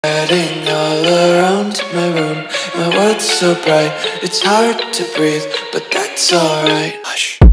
Spreading all around my room, my world's so bright, it's hard to breathe, but that's alright. Hush.